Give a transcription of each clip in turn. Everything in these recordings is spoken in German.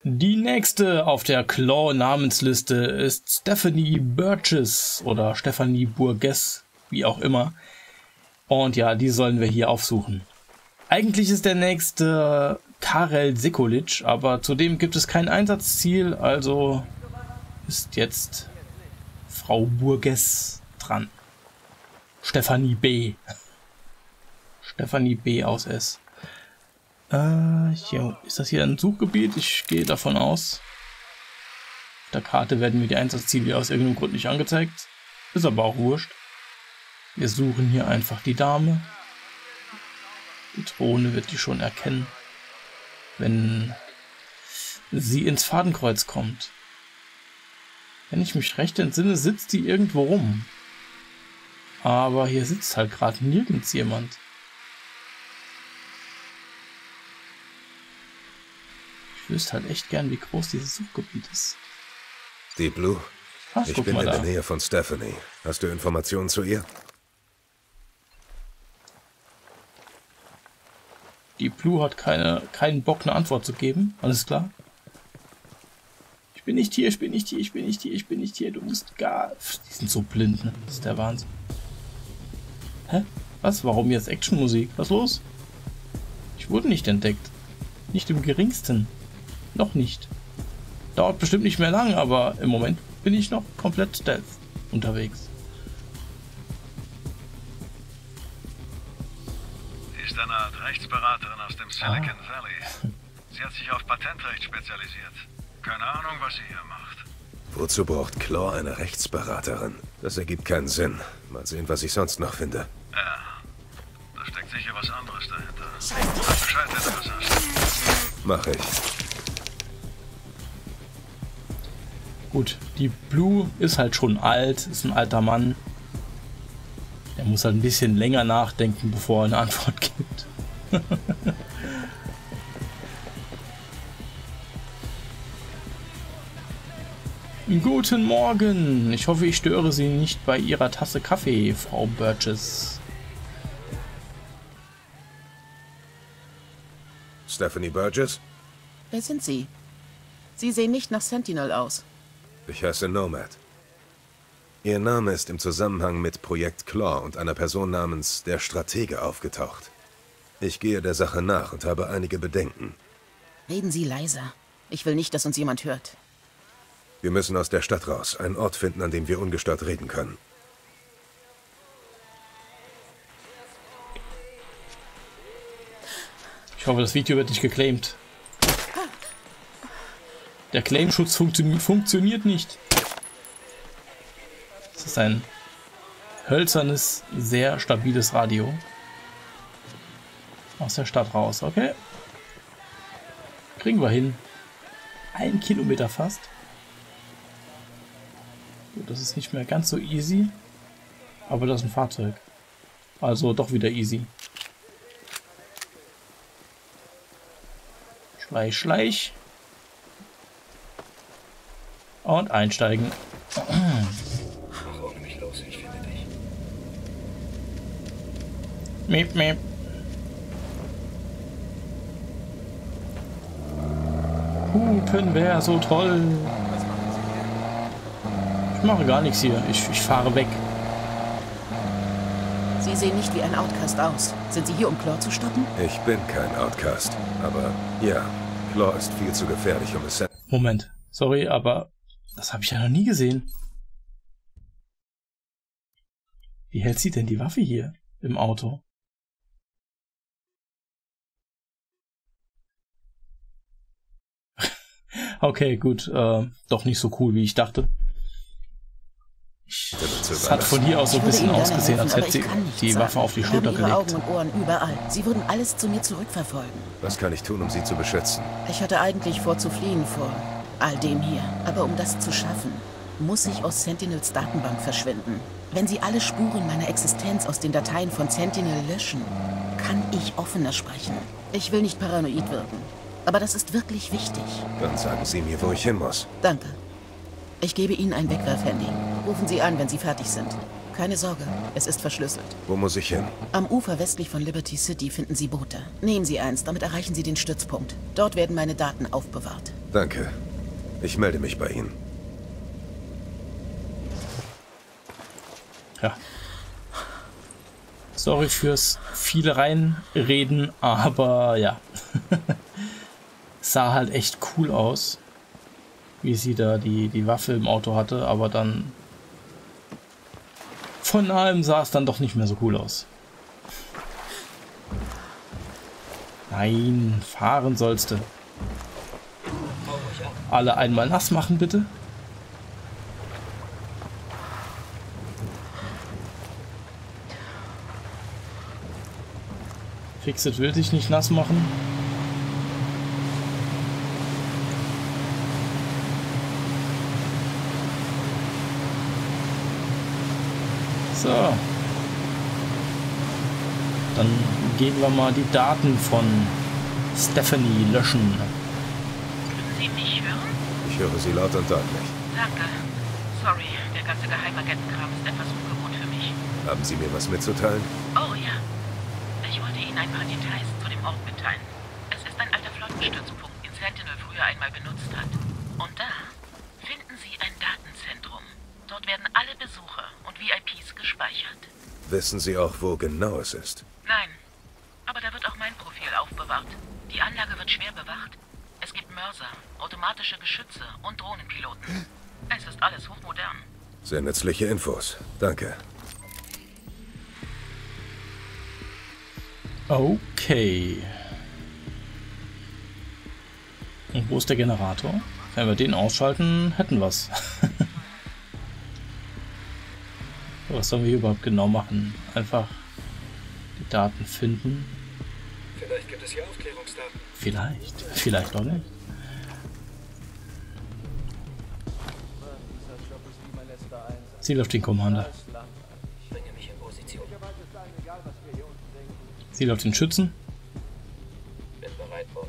Die nächste auf der Claw-Namensliste ist Stephanie Burgess oder Stephanie Burgess, wie auch immer. Und ja, die sollen wir hier aufsuchen. Eigentlich ist der nächste Karel Sekulic, aber zudem gibt es kein Einsatzziel, also ist jetzt Frau Burgess dran. Stephanie B. Stephanie B aus S. Ja, ist das hier ein Suchgebiet? Ich gehe davon aus. Auf der Karte werden mir die Einsatzziele aus irgendeinem Grund nicht angezeigt. Ist aber auch wurscht. Wir suchen hier einfach die Dame. Die Drohne wird die schon erkennen, wenn sie ins Fadenkreuz kommt. Wenn ich mich recht entsinne, sitzt die irgendwo rum. Aber hier sitzt halt gerade nirgends jemand. Ich wüsste halt echt gern, wie groß dieses Suchgebiet ist. Deep Blue, Ach, ich bin in der Nähe von Stephanie. Hast du Informationen zu ihr? Deep Blue hat keinen Bock, eine Antwort zu geben. Alles klar. Ich bin nicht hier, ich bin nicht hier, ich bin nicht hier, ich bin nicht hier. Du musst gar... Die sind so blind, ne? Das ist der Wahnsinn. Hä? Was? Warum jetzt Actionmusik? Was los? Ich wurde nicht entdeckt. Nicht im geringsten. Noch nicht. Dauert bestimmt nicht mehr lang, aber im Moment bin ich noch komplett stealth unterwegs. Sie ist eine Art Rechtsberaterin aus dem Silicon Valley. Sie hat sich auf Patentrecht spezialisiert. Keine Ahnung, was sie hier macht. Wozu braucht Claw eine Rechtsberaterin? Das ergibt keinen Sinn. Mal sehen, was ich sonst noch finde. Ja, da steckt sicher was anderes dahinter. Sag Bescheid, wenn du was hast. Mach ich. Gut, die Blue ist halt schon alt, ist ein alter Mann. Der muss halt ein bisschen länger nachdenken, bevor er eine Antwort gibt. Guten Morgen! Ich hoffe, ich störe Sie nicht bei Ihrer Tasse Kaffee, Frau Burgess. Stephanie Burgess? Wer sind Sie? Sie sehen nicht nach Sentinel aus. Ich heiße Nomad. Ihr Name ist im Zusammenhang mit Projekt Claw und einer Person namens der Stratege aufgetaucht. Ich gehe der Sache nach und habe einige Bedenken. Reden Sie leiser. Ich will nicht, dass uns jemand hört. Wir müssen aus der Stadt raus, einen Ort finden, an dem wir ungestört reden können. Ich hoffe, das Video wird nicht geclaimt. Der Claimschutz funktioniert nicht. Das ist ein hölzernes, sehr stabiles Radio. Aus der Stadt raus, okay. Kriegen wir hin. 1 Kilometer fast. Gut, das ist nicht mehr ganz so easy. Aber das ist ein Fahrzeug. Also doch wieder easy. Schleich, schleich. Und einsteigen. Mach ohne mich los, ich finde dich. Miep, miep. Hupen wäre so toll. Ich mache gar nichts hier. Ich fahre weg. Sie sehen nicht wie ein Outcast aus. Sind Sie hier, um Claw zu stoppen? Ich bin kein Outcast, aber ja, Claw ist viel zu gefährlich, um es... Moment. Sorry, aber das habe ich ja noch nie gesehen. Wie hält sie denn die Waffe hier im Auto? Okay, gut. Doch nicht so cool, wie ich dachte. Es hat von hier aus so ein bisschen ausgesehen, als hätte sie die Waffe auf die Schulter gelegt. Augen und Ohren überall. Sie würden alles zu mir zurückverfolgen. Was kann ich tun, um sie zu beschützen? Ich hatte eigentlich vor zu fliehen vor all dem hier. Aber um das zu schaffen, muss ich aus Sentinels Datenbank verschwinden. Wenn Sie alle Spuren meiner Existenz aus den Dateien von Sentinel löschen, kann ich offener sprechen. Ich will nicht paranoid wirken, aber das ist wirklich wichtig. Dann sagen Sie mir, wo ich hin muss. Danke. Ich gebe Ihnen ein Wegwerfhandy. Rufen Sie an, wenn Sie fertig sind. Keine Sorge, es ist verschlüsselt. Wo muss ich hin? Am Ufer westlich von Liberty City finden Sie Boote. Nehmen Sie eins, damit erreichen Sie den Stützpunkt. Dort werden meine Daten aufbewahrt. Danke. Ich melde mich bei Ihnen. Ja. Sorry fürs viele reinreden, aber ja. Sah halt echt cool aus, wie sie da die Waffe im Auto hatte, aber dann von nahem sah es dann doch nicht mehr so cool aus. Nein, fahren sollst du. Alle einmal nass machen, bitte. Fixit will sich nicht nass machen. So. Dann gehen wir mal die Daten von Stephanie löschen. Können Sie mich hören? Ich höre Sie laut und deutlich. Danke. Sorry, der ganze Geheimagentenkram ist etwas ungewohnt für mich. Haben Sie mir was mitzuteilen? Oh ja. Ich wollte Ihnen ein paar Details zu dem Ort mitteilen. Es ist ein alter Flottenstützpunkt, den Sentinel früher einmal benutzt hat. Und da finden Sie ein Datenzentrum. Dort werden alle Besucher und VIPs gespeichert. Wissen Sie auch, wo genau es ist? Nein, aber da wird auch mein Profil aufbewahrt. Die Anlage wird schwer bewacht. Es gibt Mörser, automatische Geschütze und Drohnenpiloten. Es ist alles hochmodern. Sehr nützliche Infos. Danke. Okay. Und wo ist der Generator? Wenn wir den ausschalten, hätten wir es. Was sollen wir hier überhaupt genau machen? Einfach die Daten finden. Vielleicht gibt es hier Aufklärungsdaten. Vielleicht auch nicht. Ziel auf den Commander. Bringe mich in Position. Ziel auf den Schützen. Bin bereit, Boss.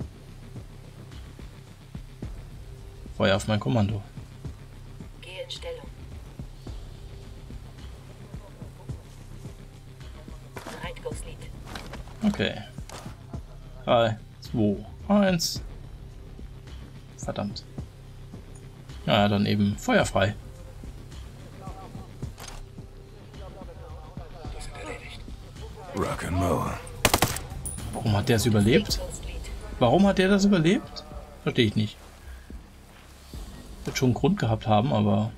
Feuer auf mein Kommando. Gehe in Stellung. Bereit, Ghost Lead. Okay. 3, 2, 1. Verdammt. Ja, dann eben feuerfrei. Die sind erledigt. Rock'n'Roll. Warum hat der es überlebt? Ghost Lead. Warum hat der das überlebt? Verstehe ich nicht. Wird schon einen Grund gehabt haben, aber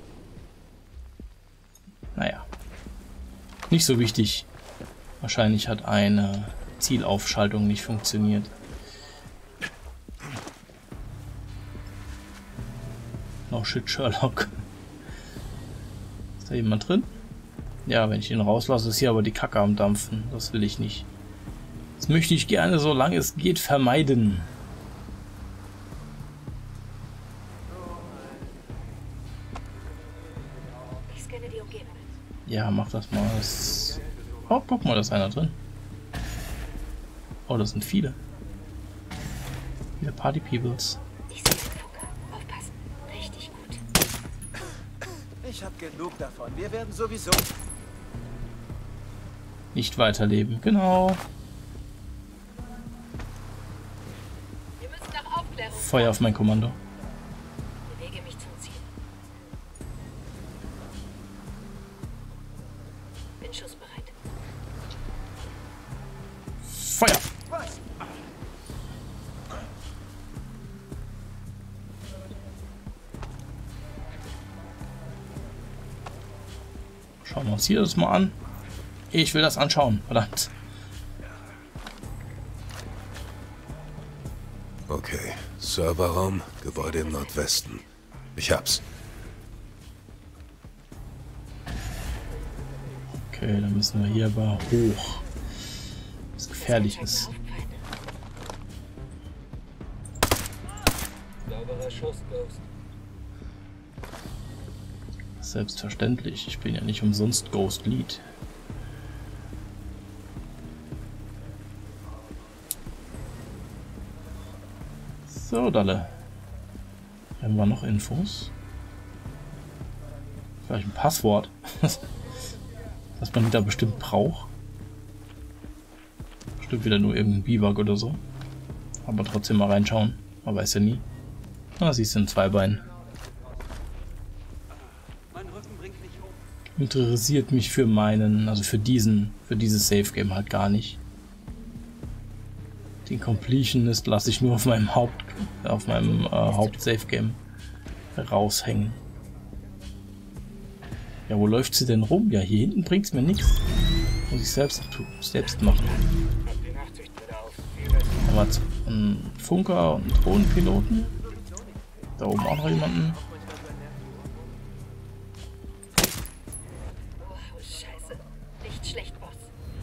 naja. Nicht so wichtig. Wahrscheinlich hat eine Zielaufschaltung nicht funktioniert. No shit, Sherlock. Ist da jemand drin? Ja, wenn ich ihn rauslasse, ist hier aber die Kacke am Dampfen. Das will ich nicht. Das möchte ich gerne, solange es geht, vermeiden. Ich scanne die Umgebung. Ja, mach das mal. Oh, guck mal, da ist einer drin. Oh, das sind viele. Viele Party Peoples. Ich sehe den Funker. Aufpassen. Richtig gut. Ich habe genug davon. Wir werden sowieso... Nicht weiterleben. Genau. Wir müssen nach Aufklärung. Feuer auf mein Kommando. Bewege mich zum Ziel. Bin schussbereit. Feuer! Was? Schauen wir uns hier das mal an. Ich will das anschauen. Verdammt. Okay. Serverraum, Gebäude im Nordwesten. Ich hab's. Okay, dann müssen wir hier aber hoch. Was gefährlich ist. Sauberer Schuss, Ghost. Selbstverständlich. Ich bin ja nicht umsonst Ghost Lead. So, Dalle. Haben wir noch Infos? Vielleicht ein Passwort, was man wieder bestimmt braucht. Bestimmt wieder nur irgendein Biwak oder so. Aber trotzdem mal reinschauen. Man weiß ja nie. Ah, siehst du, ein Zweibein. Interessiert mich für meinen, also für dieses Safe Game halt gar nicht. Den Completionist lasse ich nur auf meinem Haupt-Safe Game raushängen. Ja, wo läuft sie denn rum? Ja, hier hinten bringt es mir nichts. Muss ich selbst machen. Da war ein Funker und einen Drohnenpiloten. Da oben auch noch jemanden. Oh, Scheiße. Nicht schlecht, Boss.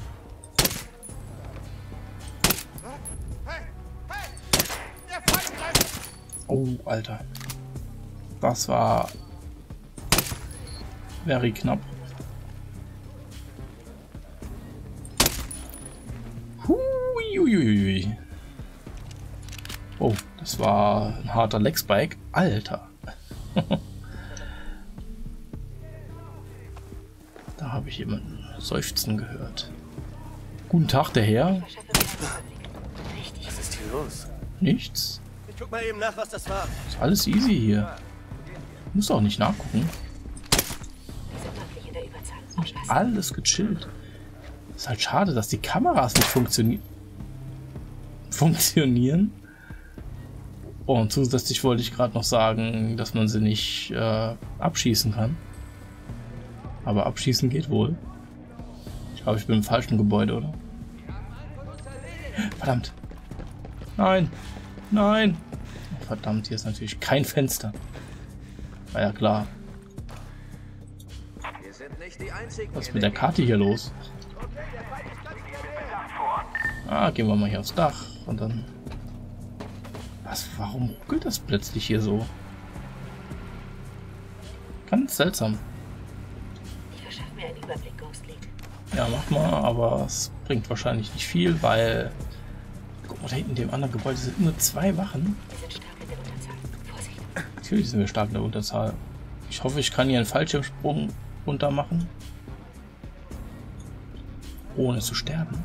Oh, Alter. Das war very knapp. Huiuiui. Oh, das war ein harter Leg-Spike. Alter. Da habe ich jemanden seufzen gehört. Guten Tag, der Herr. Was ist hier los? Nichts. Ich guck mal eben nach, was das war. Ist alles easy hier. Muss auch nicht nachgucken. Alles gechillt. Ist halt schade, dass die Kameras nicht funktionieren. Oh, und zusätzlich wollte ich gerade noch sagen, dass man sie nicht abschießen kann. Aber abschießen geht wohl. Ich glaube, ich bin im falschen Gebäude, oder? Verdammt. Nein. Nein. Oh, verdammt, hier ist natürlich kein Fenster. War ja klar. Was ist mit der Karte hier los? Ah, gehen wir mal hier aufs Dach und dann... Was? Warum ruckelt das plötzlich hier so? Ganz seltsam. Ich verschaffe mir einen Überblick, Ghost Lead. Ja, mach mal, aber es bringt wahrscheinlich nicht viel, weil... Guck mal, da hinten in dem anderen Gebäude sind nur 2 Wachen. Wir sind stark in der Unterzahl. Vorsicht. Natürlich sind wir stark in der Unterzahl. Ich hoffe, ich kann hier einen Fallschirmsprung runter machen. Ohne zu sterben.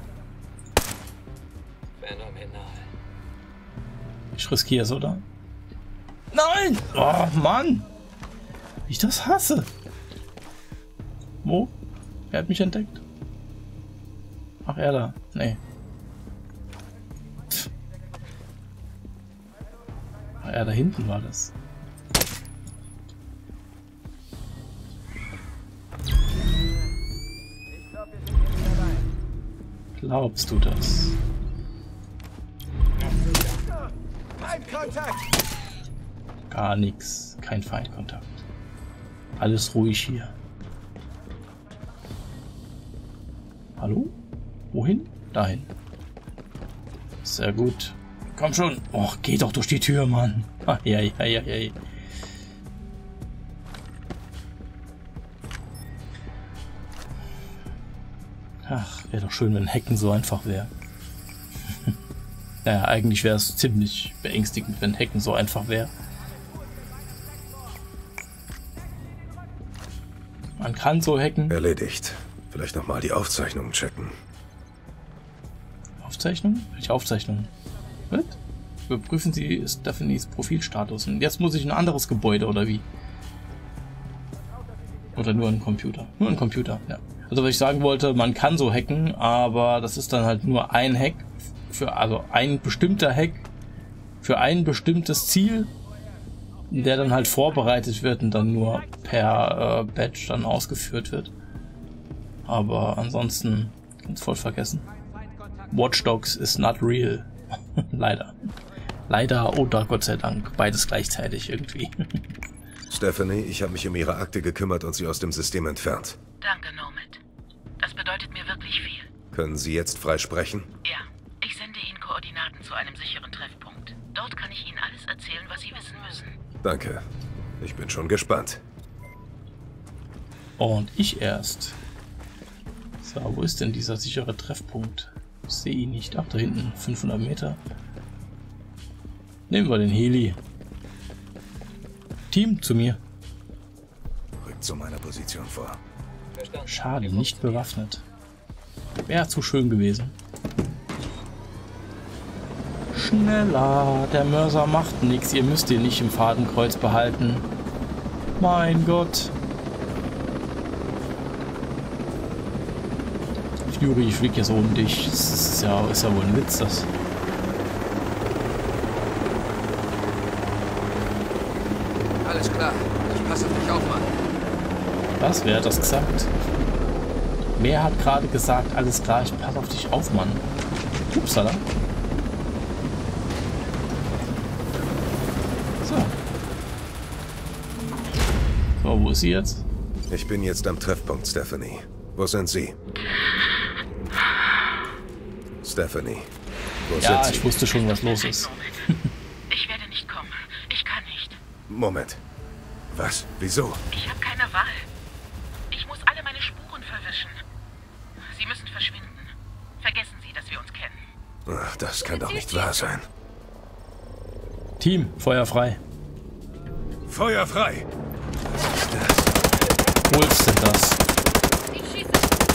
Phänomenal. Ich riskiere es, oder? Nein! Oh, Mann! Wie ich das hasse! Wo? Wer hat mich entdeckt? Ach, er da. Nee. Pff. Ach, er da hinten war das. Glaubst du das? Feindkontakt! Gar nichts. Kein Feindkontakt. Alles ruhig hier. Hallo? Wohin? Dahin. Sehr gut. Komm schon. Och, geh doch durch die Tür, Mann. Ah, ja. Ach, wäre doch schön, wenn Hacken so einfach wäre. Naja, eigentlich wäre es ziemlich beängstigend, wenn Hacken so einfach wäre. Man kann so hacken. Erledigt. Vielleicht nochmal die Aufzeichnungen checken. Aufzeichnung? Welche Aufzeichnung? Was? Überprüfen Sie Stephanies Profilstatus. Und jetzt muss ich ein anderes Gebäude, oder wie? Oder nur ein Computer? Nur ein Computer, ja. Also was ich sagen wollte, man kann so hacken, aber das ist dann halt nur ein Hack. Also ein bestimmter Hack für ein bestimmtes Ziel, der dann halt vorbereitet wird und dann nur per Badge dann ausgeführt wird. Aber ansonsten ganz voll vergessen. Watch Dogs is not real. Leider. Leider oder Gott sei Dank. Beides gleichzeitig irgendwie. Stephanie, ich habe mich um Ihre Akte gekümmert und sie aus dem System entfernt. Danke, Nomad. Das bedeutet mir wirklich viel. Können Sie jetzt frei sprechen? Ja, ich sende Ihnen Koordinaten zu einem sicheren Treffpunkt. Dort kann ich Ihnen alles erzählen, was Sie wissen müssen. Danke. Ich bin schon gespannt. Und ich erst. So, wo ist denn dieser sichere Treffpunkt? Ich sehe ihn nicht. Ach, da hinten, 500 Meter. Nehmen wir den Heli. Team, zu mir. Rückt zu meiner Position vor. Verstanden. Schade, nicht bewaffnet. Wäre zu schön gewesen. Schneller, der Mörser macht nichts. Ihr müsst ihn nicht im Fadenkreuz behalten. Mein Gott. Fury, ich flieg jetzt um dich. Das ist ja wohl ein Witz, das. Alles klar. Ich passe auf dich auf, Mann. Was? Wer hat das gesagt? Wer hat gerade gesagt, alles klar, ich passe auf dich auf, Mann? Upsala. So, wo ist sie jetzt? Ich bin jetzt am Treffpunkt, Stephanie. Wo sind Sie? Stephanie, wo Ja, sind Sie? ich wusste schon, was los ist. Ich werde nicht kommen. Ich kann nicht. Moment. Was? Wieso? Ich habe keine Wahl. Ich muss alle meine Spuren verwischen. Sie müssen verschwinden. Vergessen Sie, dass wir uns kennen. Ach, das kann doch nicht wahr sein. Team, Feuer frei. Feuer frei! Holst du das? Ich schieße.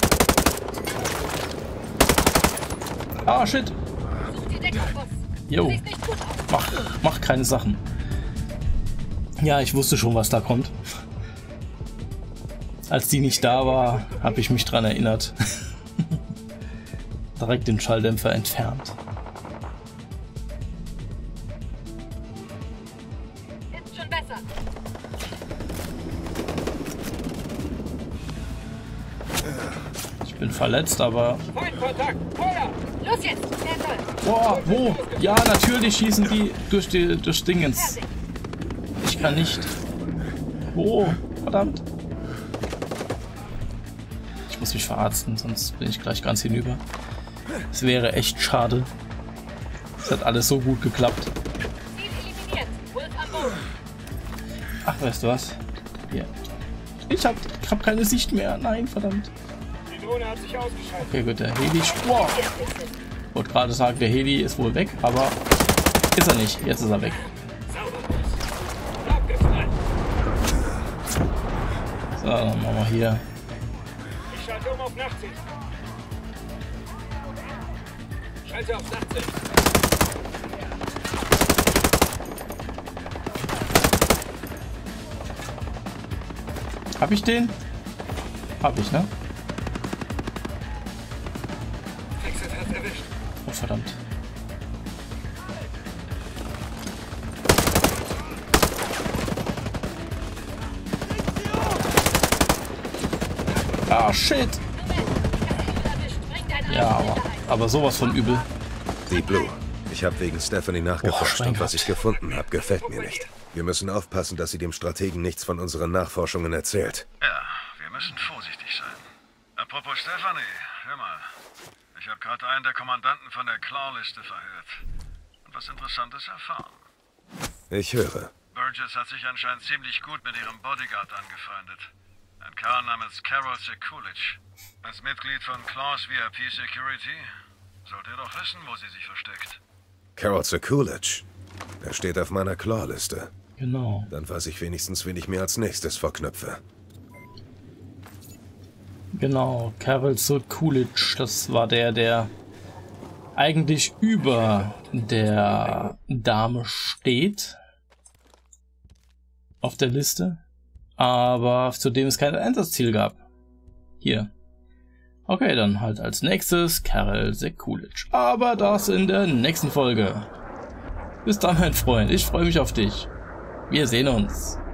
Ah, shit. Such die Deckung, Boss. Jo, Sieht nicht gut aus. mach keine Sachen. Ja, ich wusste schon, was da kommt. Als die nicht da war, habe ich mich dran erinnert. Direkt den Schalldämpfer entfernt. Ist schon besser. Ich bin verletzt, aber... Feindkontakt! Feuer! Los jetzt. Sehr toll. Boah, wo? Ja, natürlich schießen die durch Dingens. Ich kann nicht. Wo? Verdammt. Ich muss mich verarzten, sonst bin ich gleich ganz hinüber. Es wäre echt schade. Es hat alles so gut geklappt. Ziel eliminiert. Wolf am Boden. Ach, weißt du was? Hier. Ich hab keine Sicht mehr. Nein, verdammt. Die Drohne hat sich ausgeschaltet. Okay, gut, der Heli... Boah. Ich wollte gerade sagen, der Heli ist wohl weg, aber ist er nicht. Jetzt ist er weg. Abgefallen. So, dann machen wir hier. Ich schalte um auf Nachtsicht. Schalte auf Nachtsicht. Hab ich den? Hab ich, ne? Exit hat erwischt. Oh, verdammt. Ah, shit. Ja, aber sowas von übel. Die Blue. Ich habe wegen Stephanie nachgeforscht mein und was Gott. ich gefunden habe, gefällt mir nicht. Wir müssen aufpassen, dass sie dem Strategen nichts von unseren Nachforschungen erzählt. Ja, wir müssen vorsichtig sein. Apropos Stephanie, hör mal. Ich habe gerade einen der Kommandanten von der Claw-Liste verhört. Und was Interessantes erfahren. Ich höre. Burgess hat sich anscheinend ziemlich gut mit ihrem Bodyguard angefreundet. Ein Kerl namens Carol Sekulic. Als Mitglied von Claws VIP Security sollt ihr doch wissen, wo sie sich versteckt. Carol Sekulic. Er steht auf meiner Claw-Liste. Genau. Dann weiß ich wenigstens, wen ich mir als nächstes vorknüpfe. Genau, Carol Sekulic, das war der eigentlich über der Dame steht. Auf der Liste. Aber zu dem es kein Einsatzziel gab. Hier. Okay, dann halt als nächstes Carol Sekulic. Aber das in der nächsten Folge. Bis dann, mein Freund. Ich freue mich auf dich. Wir sehen uns.